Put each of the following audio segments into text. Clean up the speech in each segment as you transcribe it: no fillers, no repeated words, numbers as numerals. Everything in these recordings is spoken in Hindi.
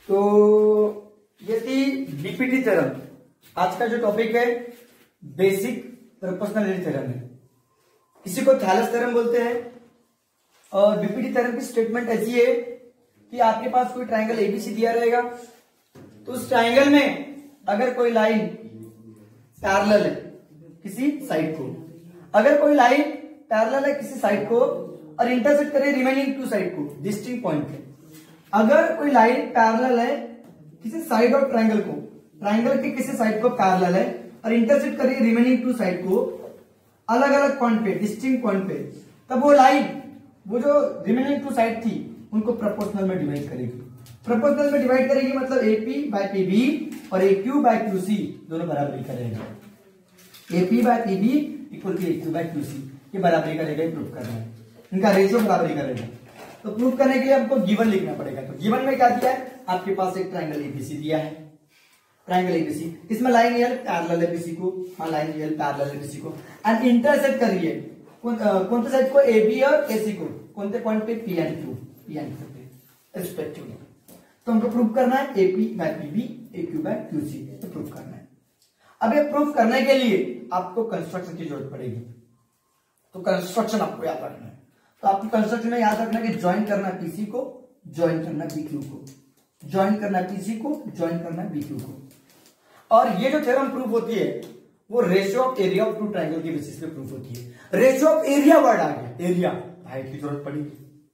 तो ये थी बीपीटी थ्योरम। आज का जो टॉपिक है बेसिक प्रोपोर्शनलिटी थ्योरम है, किसी को थैलस थ्योरम बोलते हैं। और बीपीटी थ्योरम की स्टेटमेंट ऐसी है कि आपके पास कोई ट्रायंगल एबीसी दिया रहेगा, तो उस ट्रायंगल में अगर कोई लाइन पैरेलल है किसी साइड को, अगर कोई लाइन पैरेलल है किसी साइड को और इंटरसेक्ट करे रिमेनिंग टू साइड को डिस्टिंक्ट पॉइंट पे, अगर कोई लाइन पैरेलल है किसी साइड ऑफ ट्रायंगल को, ट्रायंगल के किसी साइड को पैरेलल है और इंटरसेक्ट करे रिमेनिंग टू साइड को अलग अलग पॉइंट पे, डिस्टिंक्ट पॉइंट पे, तब वो लाइन, वो जो रिमेनिंग टू साइड थी उनको प्रोपोर्शनल में डिवाइड करेगी। प्रोपोर्शनल में डिवाइड करेगी मतलब एपी बाय पीबी और एक्यू बाय क्यूसी दोनों बराबरी करेगा। AP by PB equal to AQ by QC, ये बराबरी करेगा, प्रूफ करना है, इनका रेशियो बराबरी करेगा। तो प्रूफ करने के लिए हमको गिवन लिखना पड़ेगा। तो गिवन में क्या दिया है, आपके पास एक ट्रायंगल एबीसी दिया है, ट्रायंगल एबीसी, इसमें लाइन एल पैरेलल है बीसी को, हाँ लाइन एल पैरेलल है बीसी को, एंड इंटरसेक्ट करिए कौन से साइड को, एबी और एसी को, कौन से पॉइंट पे, पी एंड क्यू पे रिस्पेक्टिवली। तो हमको प्रूफ करना है AP by PB AQ by QC, तो प्रूफ करना है। अब ये प्रूफ करने के लिए आपको कंस्ट्रक्शन की जरूरत पड़ेगी, तो कंस्ट्रक्शन आपको याद रखना है। तो आपको कंस्ट्रक्शन में याद रखना है कि ज्वाइन करना पीसी को, ज्वाइन करना बीक्यू को, ज्वाइन करना पीसी को, ज्वाइन करना बीक्यू को। और ये जो थ्योरम प्रूफ होती है वो ratio of area of two triangle के बेसिस पे प्रूफ होती है। रेशियो ऑफ एरिया वर्ड आ गया, एरिया, हाइट की जरूरत पड़ेगी,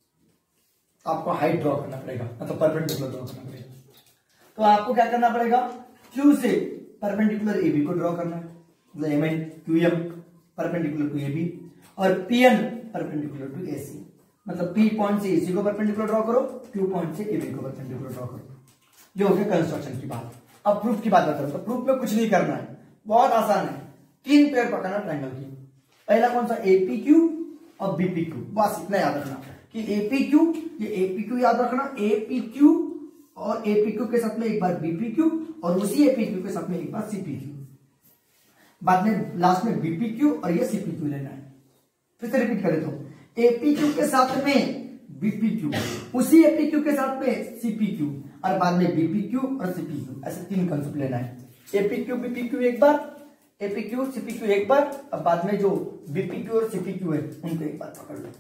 आपको हाइट ड्रॉ करना पड़ेगा, मतलब परपेंडिकुलर ड्रॉ करना पड़ेगा। तो आपको क्या करना पड़ेगा, क्यू से परपेंडिकुलर एबी को ड्रॉ करना है, मतलब M N Q M perpendicular to AB, और P N perpendicular to AC, मतलब पी पॉइंट से एसी को परपेंडिकुलर ड्रॉ करो, क्यू पॉइंट से एबी को परपेंडिकुलर ड्रॉ करो। ये हो गया कंस्ट्रक्शन की बात। अब प्रूफ की बात बता रहा हूं। तो प्रूफ में कुछ नहीं करना है, बहुत आसान है, तीन पेयर पकड़ना ट्रायंगल की। पहला कौन सा, एपी क्यू और बीपी क्यू, बस इतना याद रखना कि एपी क्यू, ये एपी क्यू याद रखना, एपी क्यू और एपी क्यू के साथ में एक बार बीपी क्यू और उसी एपी क्यू के साथ में एक बार सीपी क्यू, बाद में लास्ट में बीपी क्यू और ये सीपी क्यू लेना है। फिर से रिपीट करें तो एपी क्यू के साथ में बीपी क्यू, उसी एपी क्यू के साथ में सीपी क्यू और बाद में बीपी क्यू और सीपी क्यू, ऐसे तीन कंसेप्ट लेना है। एपी क्यू बीपी क्यू एक बार, एपी क्यू सीपी क्यू एक बार, और बाद में जो बीपी क्यू और सीपी क्यू है उनको एक बार पकड़ लो।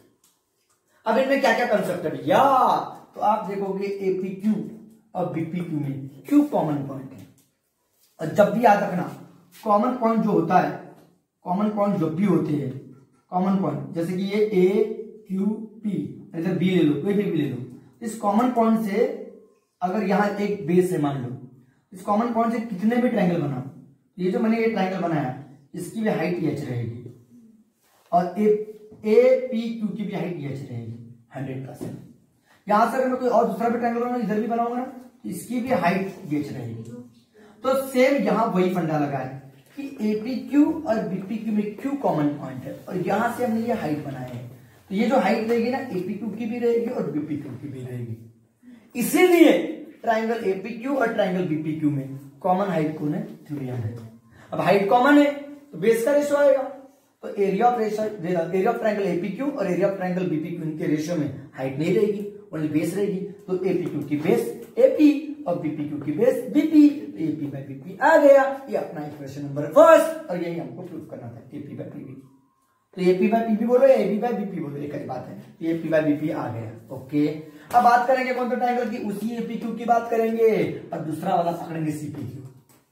अब इनमें क्या क्या कंसेप्ट है भैया, तो आप देखोगे एपी क्यू और बीपी क्यू में क्यू कॉमन पॉइंट है। और जब भी याद रखना कॉमन पॉइंट जो होता है, कॉमन पॉइंट जब भी होते हैं, कॉमन पॉइंट जैसे कि ये ए क्यू पी, इधर बी ले लो, कोई भी ले लो, इस कॉमन पॉइंट से अगर यहां एक बेस है मान लो, इस कॉमन पॉइंट से कितने भी ट्रायंगल बनाओ, ये जो मैंने ये ट्रायंगल बनाया इसकी भी हाइट एच रहेगी और ए पी क्यू की भी हाइट एच रहेगी 100%। यहां से अगर मैं कोई और दूसरा भी ट्रायंगल बनाऊंगा, इधर भी बनाऊंगा ना, इसकी भी हाइट एच रहेगी। तो सेम यहां वही फंडा लगा है कि एपी क्यू और बीपी क्यू में क्यू कॉमन पॉइंट है और यहां से हमने ये हाइट बनाया है, तो ये जो हाइट रहेगी ना एपी क्यू की भी रहेगी और बीपी क्यू की भी रहेगी। इसीलिए ट्रायंगल एपी क्यू और ट्रायंगल बीपी क्यू में कॉमन हाइट कौन है, थ्योरम है। अब हाइट कॉमन है तो बेस का रेशियो आएगा, तो area of triangle AP Q और area of triangle BP Q इनके रेशियो में हाइट नहीं रहेगी, ओनली बेस रहेगी। तो एपी क्यू की बेस एपी और बीपी क्यू की base BP, AP by BP आ गया। ये अपना इक्वेशन नंबर फर्स्ट, और यही हमको प्रूव करना था, एपी बाय पीबी। तो एपी बाय पीबी बोलो या एपी बाय बीपी बोलो, एक ही बात है। एपी बाय बीपी आ गया, ओके। अब बात करेंगे कौन सा ट्रायंगल की, उसी एपी क्यू की बात करेंगे और दूसरा वाला पकड़ेंगे सीपी क्यू।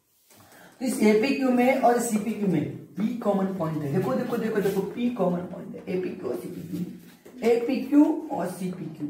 तो इस एपी क्यू में और सीपी क्यू में पी कॉमन पॉइंट है, देखो देखो देखो देखो, पी कॉमन पॉइंट है एपी क्यू और सीपी क्यू, एपी क्यू और सीपी क्यू।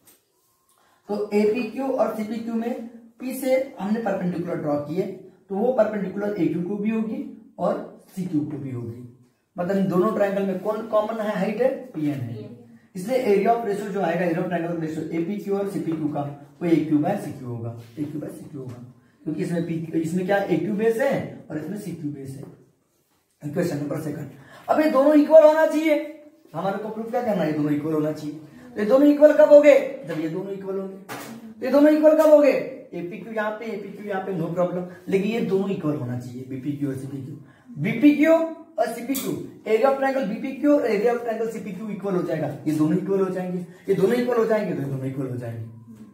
तो एपी क्यू और सीपी क्यू में पी से हमने परपेंडिकुलर ड्रॉ किए, तो वो परपेंडिकुलर ए क्यू को भी होगी और सी क्यू को भी होगी, मतलब इन दोनों ट्रायंगल में कौन कॉमन है, हाइट है, पी एन है। इसलिए एरिया ऑफ रेशियो जो आएगा, area of triangle ratio AP Q और सीपी क्यू का, वो A Q by C Q होगा, A Q by C Q होगा, क्योंकि इसमें क्या ए क्यू बेस है और इसमें सी क्यू बेस है। Equation number second. अब ये दोनों इक्वल होना चाहिए, हमारे को प्रूफ क्या करना है, ये दोनों इक्वल होना चाहिए। तो ये दोनों इक्वल कब हो गए, जब ये दोनों इक्वल होंगे। तो ये दोनों इक्वल कब हो गए, एपी क्यू यहाँ पे, एपी क्यू यहाँ पे, नो प्रॉब्लम, लेकिन ये दोनों इक्वल होना चाहिए, बीपी क्यू और सीपी क्यू। बीपी क्यू और CP Q, area of triangle BP Q और area of triangle CP Q equal हो जाएगा, ये दोनों इक्वल हो जाएंगे, ये दोनों इक्वल हो जाएंगे, तो ये दोनों इक्वल हो जाएंगे।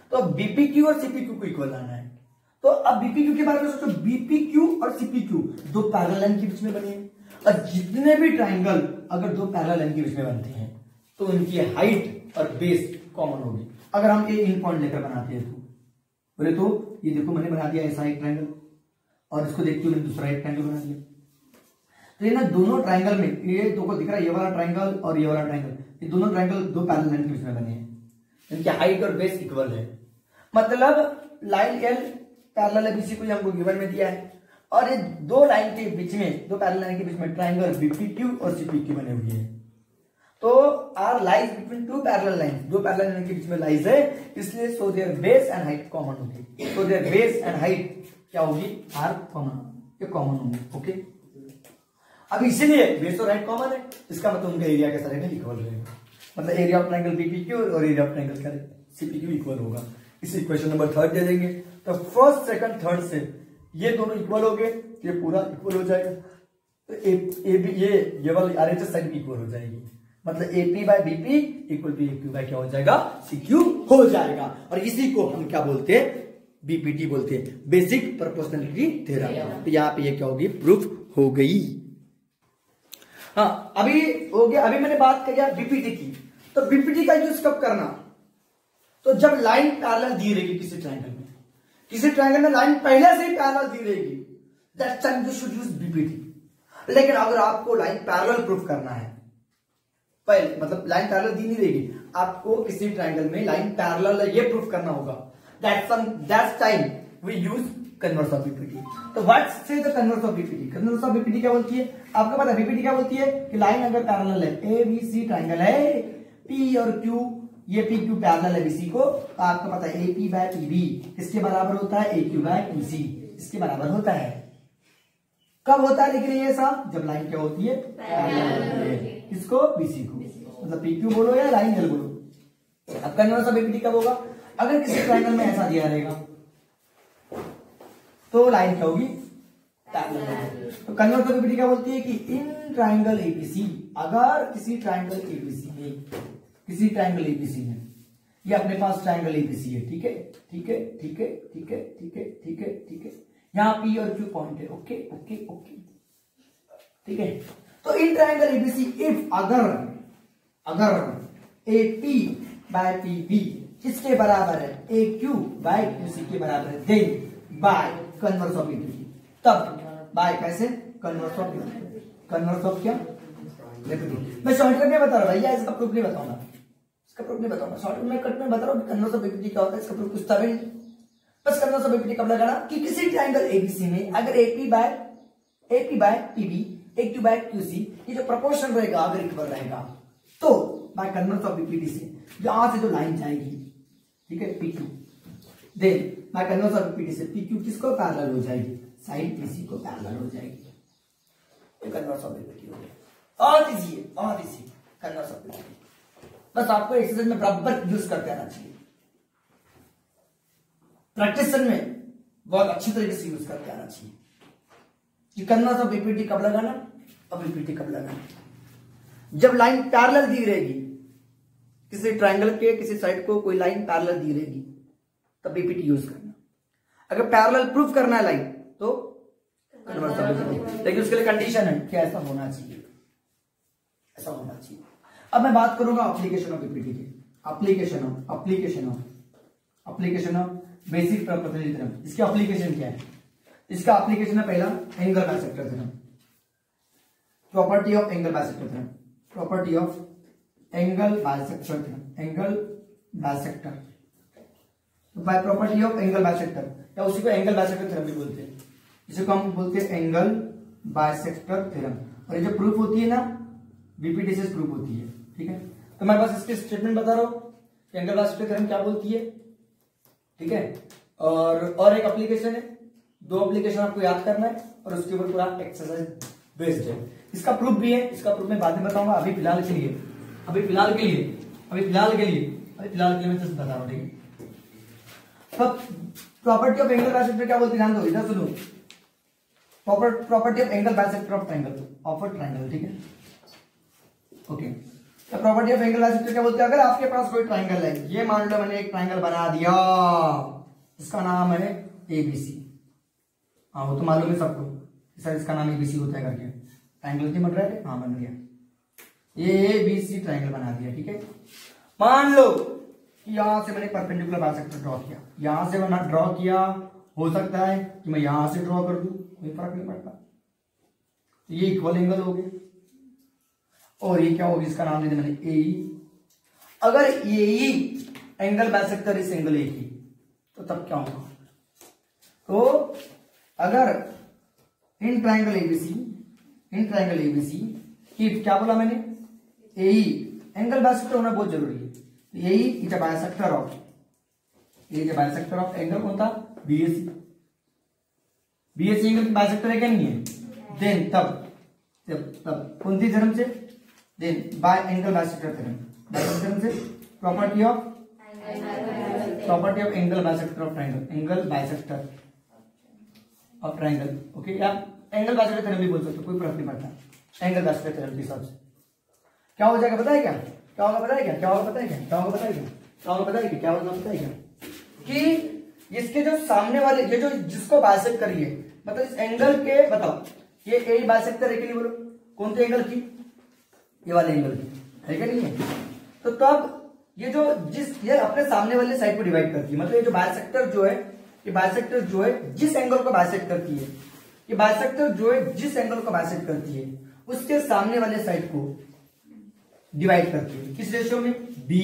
तो बीपीक्यू और सीपीक्यू को इक्वल लाना है। तो अब बीपीक्यू के बारे में सोचो, बीपीक्यू और सीपीक्यू दो पैरेलल लाइन के बीच में बने हैं, और जितने भी ट्राइंगल अगर दो पैरेलल लाइन के बीच में बनते हैं तो उनकी हाइट और बेस कॉमन होगी। अगर हम ये इन पॉइंट लेकर बनाते हैं तो बोले तो ये देखो मैंने बना दिया ऐसा एक ट्राइंगल, और इसको देखते हुए मैंने दूसरा एक ट्राइंगल बना दिया। तो ये ना दोनों ट्राइंगल में ये दो को दिख रहा है, ये वाला ट्राइंगल और ये वाला ट्राइंगल, ये दोनों ट्राइंगल दो पैरेलल लाइन के बीच में बने हैं, इनकी हाइट और बेस इक्वल है। मतलब लाइन एल पैरेलल एबीसी को हमको गिवन में दिया है, और ये दो लाइन के बीच में, दो पैरेलल लाइन के बीच में ट्राइंगल बीपीक्यू और सीपीक्यू बने हुए हैं। तो are lies between two parallel lines, दो पैरेलल लाइन के बीच में लाइज है, इसलिए so their base and height common होगी। So their base and height क्या होगी, आर कॉमन, ये कॉमन होंगे। ओके, अब इसीलिए बेस और हाइट कॉमन है, इसका मतलब उनका एरिया कैसा रहेगा, इक्वल रहेगा। मतलब एरिया ऑफ ट्राइंगल बीपीक्यू और एरिया ऑफ ट्राइंगल क्या सीपीक्यू इक्वल होगा। इसी इक्वेशन नंबर 3 दे देंगे, तो फर्स्ट सेकंड थर्ड से ये दोनों इक्वल हो गए, ये पूरा इक्वल हो जाएगा। तो ए बी ये वाली आरएचएस साइड भी इक्वल हो जाएगी, मतलब AP by BP equal to AQ by क्या हो जाएगा, सीक्यू हो जाएगा। और इसी को हम क्या बोलते हैं, बीपीटी बोलते हैं, बेसिक प्रोपोर्शनलिटी थ्योरम। तो यहाँ पे ये क्या होगी, प्रूफ हो गई। हाँ, अभी हो गया। अभी मैंने बात किया बीपीटी की, तो बीपीटी का यूज कब करना, तो जब लाइन पैरेलल दी रहेगी किसी ट्रायंगल में, किसी ट्रायंगल में लाइन पहले से ही पैरेलल दी रहेगी, that time you should use BPT. लेकिन अगर आपको लाइन पैरेलल प्रूफ करना है, पहले मतलब लाइन पैरेलल दी नहीं रहेगी, आपको किसी ट्रायंगल में लाइन पैरेलल है ये प्रूफ करना होगा, that's time we use converse of BPT. तो what's is the converse of BPT, converse of BPT क्या बोलती है, आपको पता है बीपीटी क्या बोलती है कि लाइन अगर पैरेलल है, ए बी सी ट्रायंगल है, पी और क्यू, ये पी क्यू पैरेलल है बीसी को, तो आपको पता है A P by P B किसके बराबर होता है, A Q by Q C इसके बराबर होता है। कब होता है लेकिन ये सब, जब लाइन क्या होती है, किसको, बीसी को, मतलब पी क्यू बोलो या लाइन एल बोलो। अब कन्वर्स ऑफ बीपीटी कब होगा, अगर किसी ट्रायंगल में ऐसा दिया रहेगा तो लाइन क्या होगी, पैरेलल। तो कन्वर्स ऑफ बीपीटी क्या बोलती है कि इन ट्रायंगल एबीसी, अगर किसी ट्रायंगल एबीसी में, किसी ट्रायंगल एबीसी में, ये अपने पास ट्रायंगल एबीसी है, ठीक है, ठीक है, ठीक है, ठीक है, ठीक है, ठीक है, ठीक है, यहाँ पी और क्यू पॉइंट है, ओके ओके ओके, ठीक है। तो इन ट्रायंगल एबीसी इफ अगर A P by P B किसके बराबर है, A Q by Q C के बराबर है, then by converse of BPT, तब बाय कैसे, converse of BPT, converse of क्या, मैं शॉर्टकट में बता रहा हूँ भैया, इसका प्रूफ नहीं बताऊंगा, इसका प्रूफ नहीं बताऊंगा, शॉर्टकट में कट में बता रहा हूँ कन्वर्स ऑफ बीपीटी क्या होता है, इसका प्रूफ कुछ था भी नहीं। बस कन्वर्स ऑफ बीपीटी कब लगाना कि किसी ट्रायंगल एबीसी में अगर AP by PB, A Q by Q C, ये जो प्रोपोर्शन रहेगा अगर इक्वल रहेगा, तो बाय कन्वर्स ऑफ बीपीटी से यहां से जो लाइन जाएगी, ठीक है, P Q, then by converse of BPT से पी क्यू किसको पैरेलल हो जाएगी, साइड बीसी को पैरेलल हो जाएगी। ये कन्वर्स ऑफ बीपीटी हो गया, और इजी है, और इजी कन्वर्स ऑफ बीपीटी। बस आपको एक्सरसाइज में बराबर यूज करते आना चाहिए, प्रैक्टिस में बहुत अच्छी तरीके से यूज करके आना चाहिए कि कन्वर्स ऑफ बीपीटी कब लगाना और बीपीटी कब लगाना। जब लाइन पैरेलल दी रहेगी, किसी ट्रायंगल के किसी साइड को कोई लाइन पैरेलल दी रहेगी, तब बीपीटी यूज करना। अगर पैरेलल प्रूफ करना है लाइन तो कन्वर्स ऑफ बीपीटी, लेकिन उसके लिए कंडीशन है कि ऐसा होना चाहिए, ऐसा होना चाहिए। अब मैं बात करूंगा एप्लीकेशन ऑफ बीपीटी की, application of basic proportionality theorem. इसका एप्लीकेशन क्या है, इसका एप्लीकेशन है पहला angle bisector theorem, property of angle bisector theorem, property of angle bisector theorem, angle bisector, by property of angle bisector, या उसी को एंगल बाइसेक्टर थ्योरम भी बोलते हैं, जिसको हम बोलते हैं एंगल बाइसेक्टर थ्योरम। और ये जो प्रूफ होती है ना, बीपीटी से प्रूफ होती है, ठीक है। तो मैं बस इसके स्टेटमेंट बता रहा हूं कि एंगल बाइसेक्टर थ्योरम क्या बोलती है, ठीक है। और एक एप्लीकेशन है, दो एप्लीकेशन आपको याद करना है और उसके ऊपर पूरा एक्सरसाइज बेस्ड है। इसका प्रूफ भी है, इसका प्रूफ मैं बाद में बताऊंगा, अभी फिलहाल के लिए मैं जस्ट बता रहा हूं, ठीक है। प्रॉपर्टी ऑफ एंगल बाइसेक्टर क्या बोलती है, ध्यान दो, इधर सुनो। Property of angle bisector of triangle, ठीक है, ओके। तो प्रॉपर्टी ऑफ एंगल बाइसेक्टर क्या बोलते हैं? अगर आपके पास कोई ट्राइंगल है, ये मान लो मैंने एक ट्राइंगल बना दिया, इसका नाम है एबीसी। हाँ वो तो मालूम है सबको सर, इसका नाम एबीसी होता है करके। ट्राइंगल की बन रहा है, हाँ बन गया, ये एबीसी ट्राइंगल बना दिया, ठीक है। मान लो कि यहां से मैंने परपेंडिकुलर बाइसेक्टर ड्रॉ किया, यहां से मैंने ड्रॉ किया, हो सकता है कि मैं यहां से ड्रॉ कर दूं, कोई फर्क नहीं पड़ता, ये इक्वल एंगल हो गए। और ये क्या होगी, इसका नाम ले दिया मैंने ए। अगर ए एंगल बाइसेक्टर इस एंगल ए की, तो तब क्या होगा? तो अगर इन ट्राइंगल एबीसी की क्या बोला मैंने, ए एंगल बाइसेक्टर होना बहुत जरूरी है। A is a bisector of angle कौन था? बीएसी। बीएसी एंगल बाइसेक्टर है क्या? नहीं है। देन तब कौन सी थ्योरम से? Then by angle bisector theorem से property of angle bisector of triangle, angle bisector of triangle, okay. आप एंगल बाइसेक्टर थ्योरम भी बोल सकते हो, कोई फर्क नहीं पड़ता। एंगल बाइसेक्टर थ्योरम के हिसाब से क्या हो जाएगा पता है क्या? क्या होगा पता है क्या? कि इसके जो सामने वाले, ये जो जिसको बाइसेक्ट करिए, मतलब इस एंगल के, बताओ ये ए बाइसेक्टर है कि नहीं? बोलो कौन से एंगल की? ये वाले एंगल की है क्या? नहीं है। तो तब ये जो ये अपने सामने वाले साइड को डिवाइड करती है, मतलब ये जो बाइसेक्टर जो है जिस एंगल को बाइसेक्ट करती है, ये बाइसेक्टर जो है जिस एंगल को बाइसेक्ट करती है, उसके सामने वाले साइड को डिवाइड करती है। किस रेशो में? बी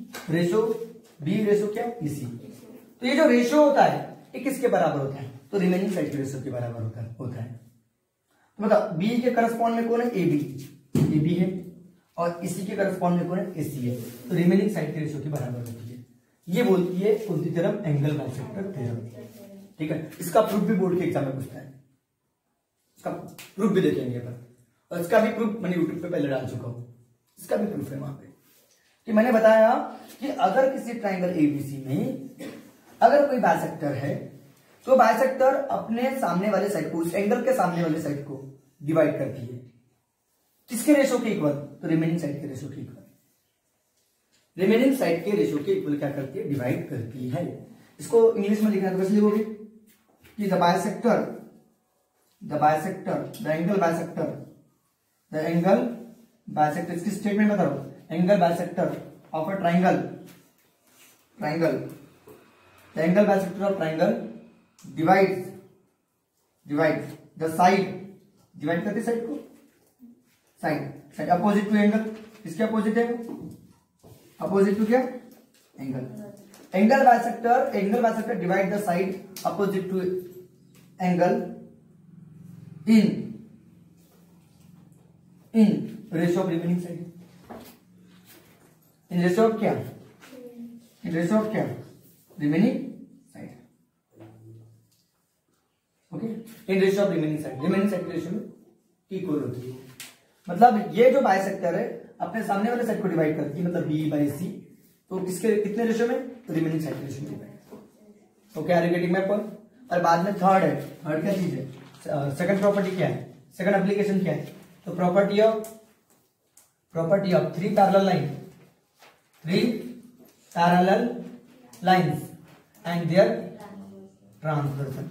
रेशो क्या? इसी। तो ये जो रेशो होता है ये किसके बराबर होता है? तो रिमेनिंग साइड के रेशो के बराबर होता है। तो बताओ बी के करस्पॉन्ड में कौन है? ए बी है, और इसी के करस्पॉन्ड में कौन है? एसी है। तो रिमेनिंग साइड के रेशो के बराबर होती है। ये बोलती है कौन सी थ्योरम? एंगल बाइसेक्टर थ्योरम, ठीक है। इसका प्रूफ भी बोर्ड के एग्जाम में पूछता है, इसका प्रूफ भी देखेंगे पर, और इसका भी प्रूफ मैंने यूट्यूब पे पहले डाल चुका हूं। इसका भी प्रूफ है वहां पे कि मैंने बताया कि अगर किसी ट्राइंगल एबीसी में अगर कोई बाइसेक्टर है, तो बाइसेक्टर अपने सामने वाले साइड को, उस एंगल के सामने वाले साइड को डिवाइड करती है। किसके रेशो के इक्वल? तो रिमेनिंग साइड के रेशो के इक्वल। रिमेनिंग साइड के रेशो के इक्वल क्या करती है? डिवाइड करती है। इसको इंग्लिश में लिखना है तो कैसे लिखोगे कि द एंगल बाइसेक्टर, इसकी स्टेटमेंट बताओ। Angle bisector of a triangle, the angle bisector of triangle divide the side, divide करती साइड को, साइड अपोजिट टू एंगल। इसके अपोजिट है, अपोजिट टू क्या? Angle bisector divide the side opposite to angle in ratio of remaining side, in ratio of क्या? Remaining side, okay. In ratio of remaining side के रेशो में इक्वल होती है। मतलब ये जो बाइसेक्टर है अपने सामने वाले साइड को डिवाइड करती है, मतलब बी बाई सी, तो किसके कितने रेशो में? तो रिमेनिंग साइड के रेशो में divide. Okay, are you getting my point? और बाद में थर्ड है, थर्ड क्या चीज है? सेकंड प्रॉपर्टी क्या है? सेकंड एप्लीकेशन क्या है? तो property of three parallel lines and their transversal.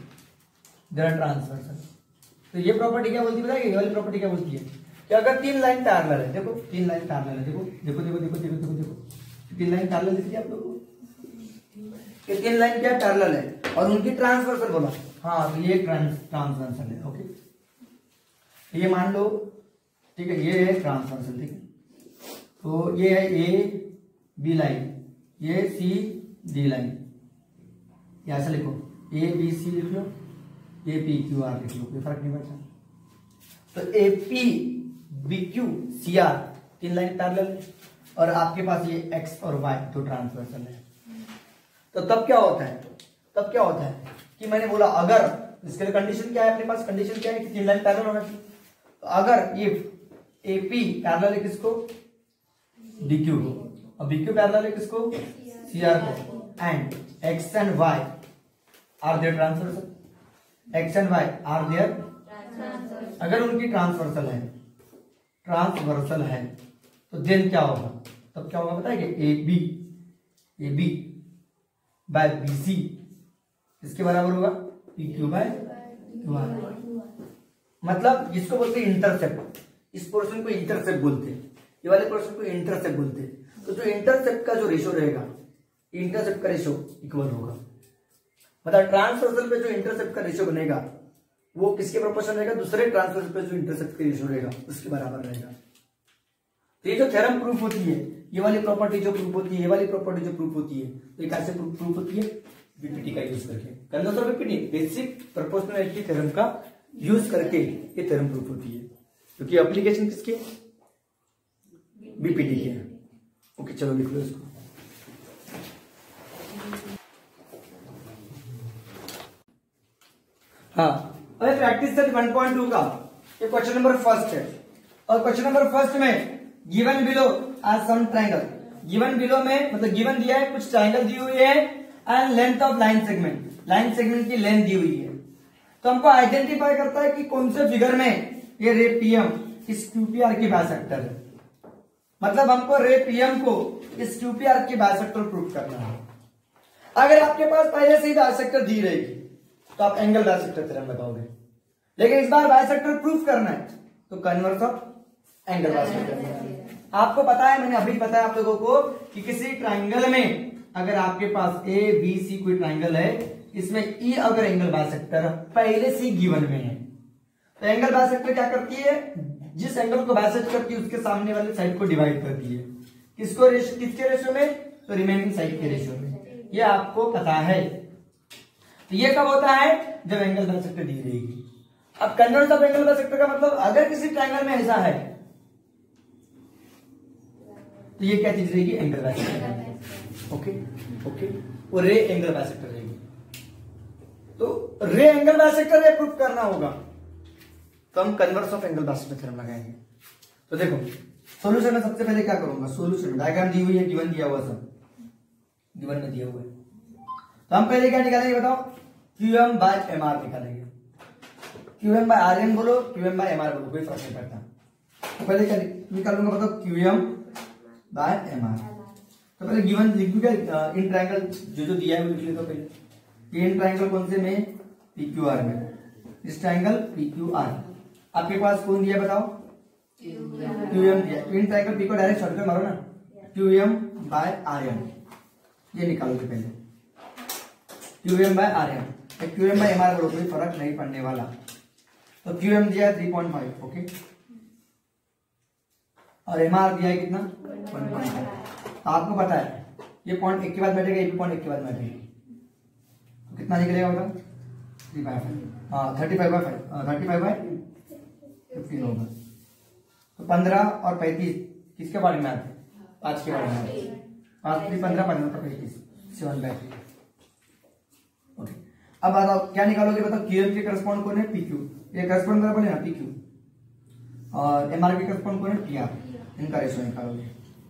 तो ये प्रॉपर्टी क्या बोलती है? ये वाली प्रॉपर्टी क्या बोलती है कि अगर तीन लाइन पैरेलल है, देखो तीन लाइन पैरेलल है, देखो तीन लाइन पैरेलल दिख रही है आप लोगों को? तीन लाइन क्या पैरेलल है और उनकी ट्रांसवर्सल बोला, हाँ तो ये ट्रांसवर्सल है, ओके। ये मान लो, ठीक है, ये है ट्रांसवर्सल, ठीक है। तो ये है ए बी लाइन, ये सी डी लाइन, ऐसा लिखो, ए बी सी लिख लो, ए पी क्यू आर लिख लो, कोई फर्क नहीं पड़ता। तो A P B Q C R तीन लाइन पैरेलल है, और आपके पास ये एक्स और वाई तो ट्रांसवर्सल है। तो तब क्या होता है कि मैंने बोला अगर इसके लिए कंडीशन क्या है अपने पास? कंडीशन क्या है कि तीन लाइन पैरेलल होना चाहिए। तो अगर ये एपी पैरेलल है किसको? डीक्यू को, और बीक्यू पैरेलल है किसको? सीआर को, and X and Y are their transversal, X and Y are their, अगर उनकी ट्रांसवर्सल है तो देन क्या होगा, तब क्या होगा पता है कि A B by B C इसके बराबर होगा P Q by Q R. मतलब जिसको बोलते हैं इंटरसेप्ट, इस पोर्शन को इंटरसेप्ट बोलते हैं, ये वाले पोर्शन को इंटरसेप्ट बोलते हैं। तो जो इंटरसेप्ट का जो रेशो रहेगा, इंटरसेप्ट का रेशो इक्वल होगा। मतलब ट्रांसवर्सल पे जो इंटरसेप्ट का रेशो बनेगा वो किसके प्रोपोर्शन रहेगा, दूसरे ट्रांसवर्सल पे जो इंटरसेप्ट का रेशो रहेगा उसके बराबर रहेगा। तो ये जो थ्योरम प्रूफ होती है, ये वाली प्रॉपर्टी जो प्रूफ होती है, ये वाली प्रॉपर्टी जो प्रूफ होती है, तो ये कैसे प्रूफ होती है, बीपीटी का यूज करके। Converse of BPT, basic proportionality theorem का यूज करके ये थ्योरम प्रूफ होती है, क्योंकि एप्लीकेशन किसकी है, बीपीटी की है। ओके चलो लिख लो इसको। हाँ, अरे प्रैक्टिस सेट 1.2 का ये क्वेश्चन नंबर फर्स्ट है, और क्वेश्चन नंबर फर्स्ट में given below are some triangle, given below में मतलब गिवन दिया है, कुछ ट्रायंगल दी हुई है, and length of line segment, line segment की लेंथ दी हुई है। तो हमको आइडेंटिफाई करता है कि कौन से फिगर में ये रे पीएम इस क्यूपीआर की बाइसेक्टर है। मतलब हमको रे पीएम को इस क्यूपीआर की बाइसेक्टर प्रूफ करना है। अगर आपके पास पहले से ही बाइसेक्टर दी रहेगी तो आप एंगल बाइसेक्टर थ्योरम लगाओगे, लेकिन इस बार बाइसेक्टर प्रूफ करना है तो कन्वर्स ऑफ एंगल बाइसेक्टर। आपको पता है, मैंने अभी बताया आप लोगों को कि किसी ट्राइंगल में अगर आपके पास ए बी सी कोई ट्राइंगल है, इसमें ई अगर एंगल बाइसेक्टर पहले से गिवन में है, तो एंगल बाइसेक्टर क्या करती है, जिस एंगल को बाइसेक्ट करती है उसके सामने वाले साइड को डिवाइड करती है। किसको किसके रेशियो में, तो रिमेनिंग साइड के रेशियो में। ये आपको पता है। तो ये कब होता है, जब एंगल बाइसेक्टर दी रहेगी। अब कन्वर्स ऑफ एंगल बाइसेक्टर का मतलब अगर किसी ट्राइंगल में ऐसा है तो ये क्या चीज रहेगी, एंगल बाइसेक्टर। ओके ओके, वो रे एंगल बाइसेक्टर रहेगी। तो रे एंगल बाइसेक्टर रे प्रूफ करना होगा तो हम converse of angle bisector theorem लगाएंगे। तो देखो सॉल्यूशन में सबसे पहले क्या करूंगा, सॉल्यूशन डायग्राम दी हुई है, गिवन दिया हुआ, सब गिवन में दिया हुआ है। तो हम पहले क्या निकालेंगे बताओ, क्यूएम बाय एमआर निकालेंगे। क्यूएम बाय आरएन बोलो, क्यूएम बाय एमआर बोलो, कोई फर्क नहीं पड़ता। तो पहले क्या निकालूंगा बताओ, क्यूएम बाय एमआर। तो पहले गिवन लिख दूंगा, इन ट्रायंगल जो दिया है वो लिख लेता पहले। इन ट्रायंगल कौन से में, पीक्यूआर में, इस ट्रायंगल पीक्यूआर। आपके पास कौन दिया बताओ, क्यूएम दिया। इन ट्रायंगल पी को डायरेक्ट शॉर्टकट मारो ना, क्यूएम बाय आरएन, ये निकालोगे पहले, QM by RN. QM by MR बोलो, कोई फर्क नहीं पड़ने वाला। तो क्यूएम दिया है 3.5, ओके, और एमआर दिया है कितना, 1.5। आपको पता है ये पॉइंट एक के बाद बैठेगा, ये पॉइंट एक के बाद बैठेगा, तो कितना निकलेगा बता, 35 हाँ 35/15 होगा। तो 15 और 35 किसके बारे में आते हैं, 5 के बारे में आते हैं। 5 3 15 15 35 7/3। ओके, अब बताओ क्या निकालोगे, बताओ क्यूएम के करस्पॉन्ड कौन है, पीक्यू, ये करस्पॉन्ड बराबर है ना पीक्यू, और एमआर के करस्पॉन्ड कौन है, पीआर, इनका रेशियो निकालोगे।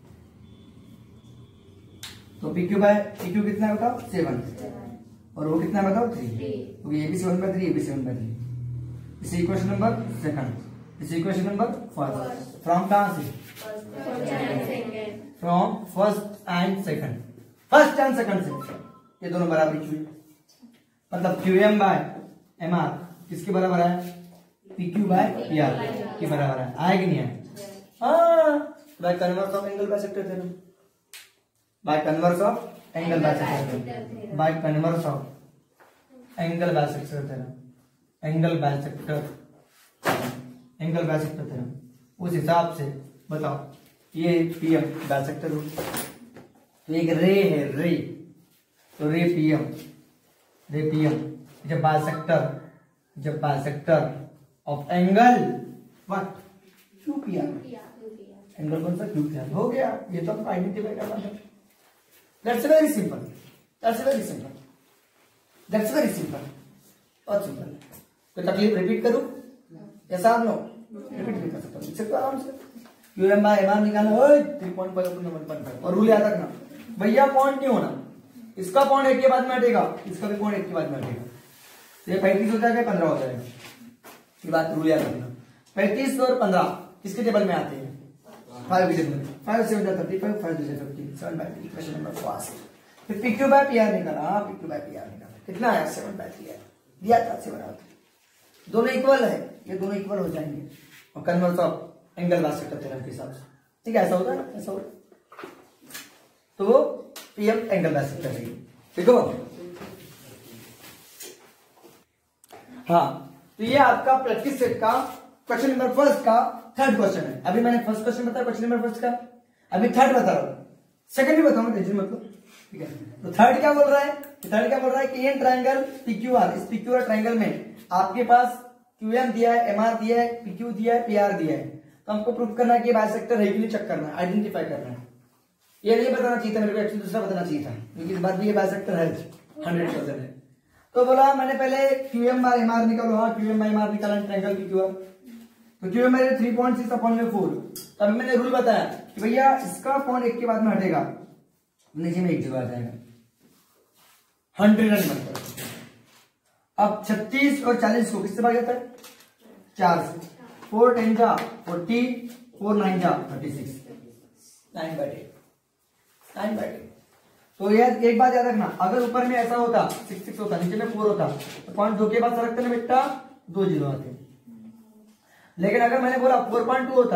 तो पीक्यू बाय पीक्यू कितना है बताओ, 7, और वो कितना है बताओ, 3। तो ये भी 7/3, ये भी 7/3। इस इक्वेशन नंबर सेकंड, इस इक्वेशन नंबर फर्स्ट, फ्रॉम कहां से, from first and second, first and second से ये दोनों बराबर हुए। मतलब क्यूएम बाय एमआर किसके बराबर है, पीक्यू बाय पीआर के बराबर है, आया कि नहीं आया, हाँ, by converse of angle bisector theorem, by converse of angle bisector theorem, by converse of angle bisector theorem, angle bisector theorem. उस हिसाब से बताओ ये पीएम बाइसेक्टर हो, तो एक रे है रे, तो रे पीएम जब bisector of angle what, QPR, angle कौन सा, क्यूपीआर हो गया। ये तो हमको आइडेंटिफाई करना था। That's very simple, that's very simple, that's very simple, बहुत सिंपल। तो तकलीफ रिपीट करूं ऐसा आप लोग रिपीट भी कर सकते हो, लिख सकते हो आराम से। क्यूएम बाय एमआर निकालो, 3.5 और रूल याद रखना भैया, पॉइंट नहीं होना, इसका पॉइंट एक के बाद में हटेगा, इसका भी पॉइंट एक के बाद में हटेगा। तो ये 35 हो जाएगा, 15 हो जाएगा। ये बात रूल याद रखना। 35 और 15 किसके टेबल में आते हैं, 5 5 7 35 5 2 15 7 बाय 3 क्वेश्चन नंबर फर्स्ट। फिर PQ बाय PR निकाला, हाँ PQ बाय PR निकाला, कितना आया 7 बाय 3 दिया था 7 आया। दोनों इक्वल है, ये दोनों इक्वल हो जाएंगे और converse of angle bisector theorem के हिसाब से, ठीक है, ऐसा होगा ना, ऐसा होगा तो वो PM एंगल बाइसेक्टर है, ठीक हो। हाँ, तो ये आपका प्रैक्टिस सेट का क्वेश्चन नंबर फर्स्ट का थर्ड क्वेश्चन है। अभी मैंने फर्स्ट क्वेश्चन बताया क्वेश्चन नंबर फर्स्ट का, अभी थर्ड बता रहा हूं, सेकंड भी बताऊंगा, टेंशन मत लो, ठीक है। तो थर्ड क्या बोल रहा है, थर्ड क्या बोल रहा है कि इन ट्रायंगल PQR, इस PQR ट्रायंगल में आपके पास QM दिया है, MR दिया है, PQ दिया है, PR दिया है, तो हमको प्रूव करना है कि बाइसेक्टर है कि नहीं, चेक करना है, आइडेंटिफाई करना है। ये नहीं बताना चाहिए था मेरे को, एक्चुअली दूसरा बताना चाहिए था, क्योंकि इस बार भी ये बाइसेक्टर है 100% है। तो बोला मैंने पहले QM बाय MR निकालो, हाँ QM बाय MR निकाला ट्रायंगल PQR, तो QM मेरे 3.6/4। तो अभी मैंने रूल बताया कि भैया इसका पॉइंट 1 के बाद में हटेगा, नीचे में 1 जगह आ जाएगा, 100 रन बनकर। अब 36 और 40 को किससे भाग जाता है, 4 से, 4 10 जा 40, 4 9 जा 36, 9/8। तो ये एक बात याद रखना, अगर ऊपर में ऐसा होता 6 6 होता, नीचे में 4 होता, तो पॉइंट 2 के बाद रखते ना बेटा, 2 0 आते। लेकिन अगर मैंने बोला 4.2 होता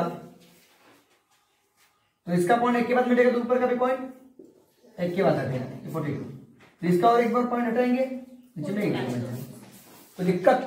तो इसका पॉइंट 1 के बाद मिटेगा, तो ऊपर का भी पॉइंट 1 के बाद हटेगा 42, तो इसका और एक बार पॉइंट हटाएंगे, नीचे में 1 कोई दिक्कत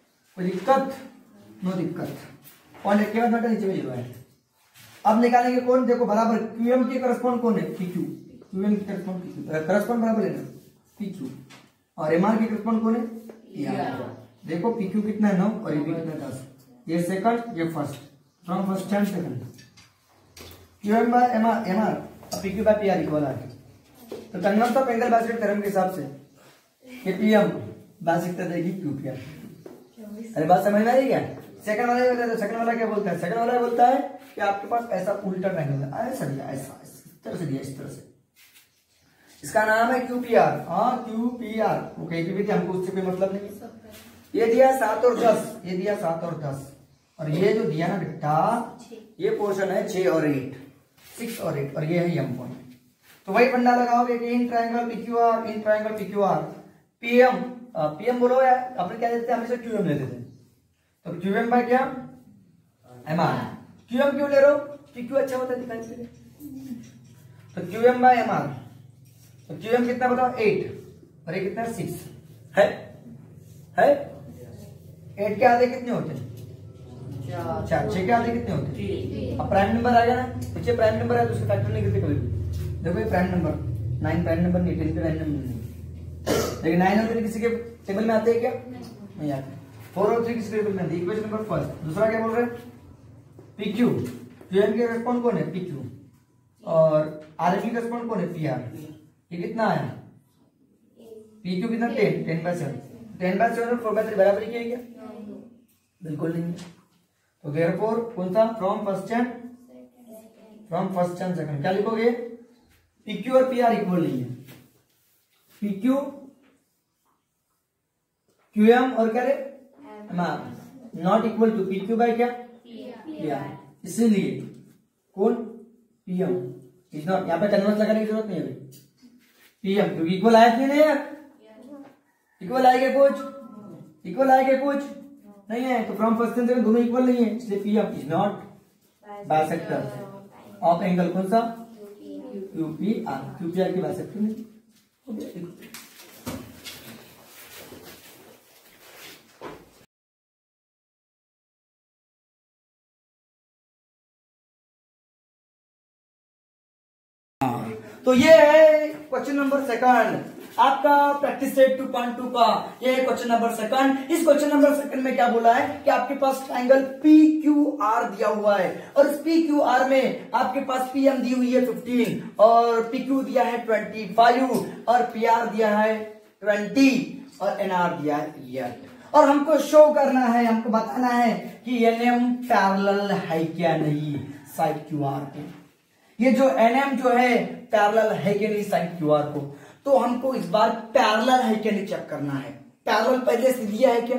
नो दिक्कत, पॉइंट 1 के बाद हटा, नीचे में 0 है। अब निकालेंगे कौन, देखो बराबर QM के करस्पॉन्ड कौन है, PQ, QM के करस्पॉन्ड बराबर है ना PQ, और MR के करस्पॉन्ड कौन है PR। देखो PQ कितना है 9 और ये कितना है 10, ये सेकंड ये first, from first and second. QM by MR PQ by PR equal है। तो converse of angle bisector theorem के हिसाब से ये PM बाइसेक्टर देगी QPR। अरे बात समझ में आई क्या। सेकंड वाला सेकंड वाला क्या बोलता है, सेकंड वाला बोलता है कि आपके पास ऐसा उल्टा ट्रायंगल है, ऐसा दिया, ऐसा इस तरह से दिया, इस तरह से, इसका नाम है QPR। हाँ QPR, वो कहीं भी हमको उससे कोई मतलब नहीं। ये दिया 7 और 10, ये दिया 7 और 10, और ये जो दिया ना बेटा, ये पोर्शन है 6 और 8, 6 और 8, और ये है M पॉइंट। तो वही फंडा लगाओगे कि इन ट्रायंगल PQR PM बोलो यार, अपने क्या देते थे, हमेशा QM लेते थे, तो QM बाय क्या MR। QM क्यों ले रहे हो, PQ अच्छा होता है दिखाने के लिए, तो QM बाय MR। तो QM कितना बताओ 8, और ये कितना 6 है 8 के आधे कितने होते हैं 4, 6 के आधे कितने होते हैं। अब प्राइम नंबर आ गया ना, पीछे प्राइम नंबर है तो उसके फैक्टर नहीं करते कभी भी। देखो ये प्राइम नंबर 9 प्राइम नंबर नहीं, 10 प्राइम नंबर नहीं, लेकिन 9 और 3 किसी के टेबल में आते हैं क्या, नहीं आते। 4 और 3 किसी टेबल में आते हैं। Equation number first. दूसरा क्या बोल रहे हैं PQ, QM के करस्पॉन्ड कौन है PQ, और RM के करस्पॉन्ड कौन है PR। ये कितना आया PQ कितना 10/7, 10/7 और 4/3 बराबर ही क्या, बिल्कुल नहीं है। तो देयरफॉर कौन सा, फ्रॉम फर्स्ट एंड सेकंड, क्या लिखोगे PQ और PR इक्वल नहीं है। PQ QM और क्या are not equal to PQ by क्या PR, इसीलिए कौन PM इज नॉट, यहाँ पे कन्वर्स लगाने की जरूरत नहीं है PM, क्योंकि इक्वल आया नहीं यार, इक्वल आएगा कुछ नहीं है, तो फ्रॉम फर्स्ट एंड सेकंड दोनों इक्वल नहीं है, इसलिए PM is not bisector of angle कौन सा QPR की बाइसेक्टर नहीं। तो ये है क्वेश्चन नंबर सेकंड आपका प्रैक्टिस सेट 2.2 का, ये है क्वेश्चन नंबर सेकंड। इस क्वेश्चन नंबर सेकंड में क्या बोला है कि आपके पास ट्रायंगल PQR दिया हुआ है, और इस PQR में आपके पास PM दी हुई है 15 और PQ दिया है 25 और PR दिया है 20 और NR दिया है 8, और हमको शो करना है, हमको बताना है कि NM पैरेलल है क्या नहीं साइड QR पे। ये जो NM जो है पैरेलल है कि नहीं साइड QR को, तो हमको इस बार पैरेलल है क्या नहीं चेक करना है। पैरेलल पहले से दिया है क्या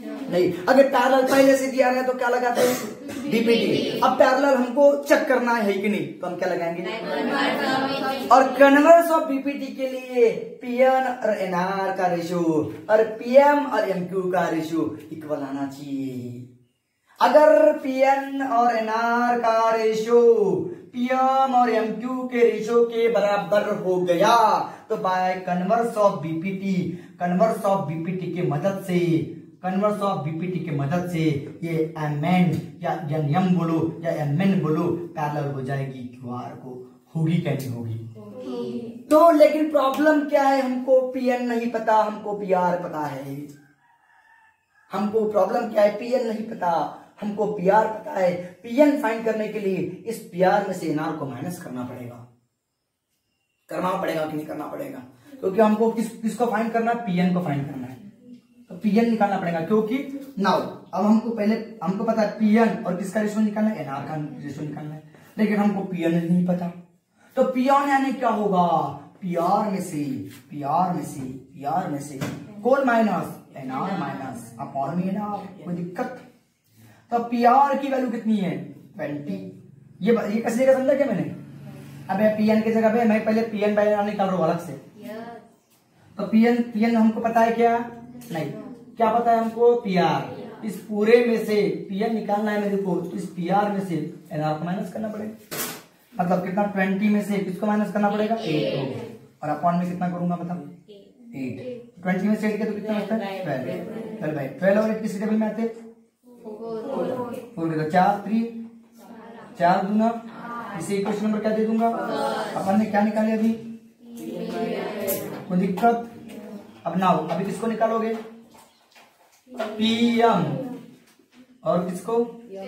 नहीं। अगर पैरेलल पहले से दिया है तो क्या लगाते हैं, बीपीटी। अब पैरेलल हमको चेक करना है कि नहीं, तो हम क्या लगाएंगे, और कन्वर्स ऑफ बीपीटी के लिए पीएन और एनआर का रेशियो और पीएम और एमक्यू का रेशियो इक्वल आना चाहिए। अगर पीएन और एनआर का रेशियो पीएम और एमक्यू के रेशियो के बराबर हो गया तो by converse of BPT, converse of BPT की मदद से, कन्वर्स ऑफ बीपीटी की मदद से ये एमएन या एम बोलो या एमएन बोलो पैरेलल हो जाएगी क्यूआर को। होगी क्या नहीं होगी? तो लेकिन प्रॉब्लम क्या है, हमको पीएन नहीं पता, हमको पीआर पता है। हमको प्रॉब्लम क्या है, पीएन नहीं पता, हमको पीआर पता है। पीएन फाइंड करने के लिए इस पीआर में से एनआर को माइनस करना पड़ेगा। करना पड़ेगा कि नहीं करना पड़ेगा? क्योंकि हमको किसको फाइंड करना है, पीएन को फाइंड करना है, तो पीएन निकालना पड़ेगा। क्योंकि नाउ अब हमको पहले हमको पता है पीएन और किसका रेशियो निकालना है, एनआर का रेशियो निकालना है, लेकिन हमको पीएन नहीं पता। तो पीएन यानी क्या होगा, पीआर में से, पीआर में से, पीआर में से कौन माइनस, एनआर माइनस अपॉन में एनआर। कोई दिक्कत? तो पीआर की वैल्यू कितनी है, 20। ये कैसे जगह समझा क्या मैंने? अब पीएन की जगह पे मैं पहले पीएन बाय एनआर निकाल रहा हूं अलग से। तो पीएन हमको पता है क्या, नहीं। क्या पता है हमको, पीआर। इस पूरे में से पीएन निकालना है मेरे को, तो इस पीआर में से एनआर को माइनस करना पड़ेगा। मतलब कितना, 20 में से किसको माइनस करना पड़ेगा, 8। और अपॉन में कितना करूंगा बताओ, 8। 20 में से 8 के तो कितना होता है, 12। 12 और 8 किस टेबल में आते, 4 के तो 4 3 4 दूना, इसे क्वेश्चन नंबर क्या दे दूंगा। अपन ने क्या निकाले अभी, कोई दिक्कत? अब नाउ अभी किसको निकालोगे, पीएम और किसको,